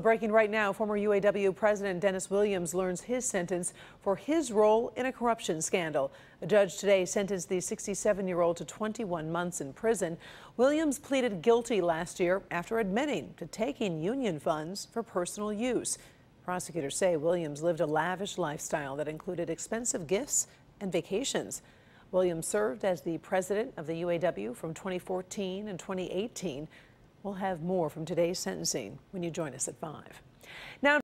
breaking right now, former UAW President Dennis Williams learns his sentence for his role in a corruption scandal. A judge today sentenced the 67-year-old to 21 months in prison. Williams pleaded guilty last year after admitting to taking union funds for personal use. Prosecutors say Williams lived a lavish lifestyle that included expensive gifts and vacations. Williams served as the president of the UAW from 2014 and 2018. We'll have more from today's sentencing when you join us at 5. Now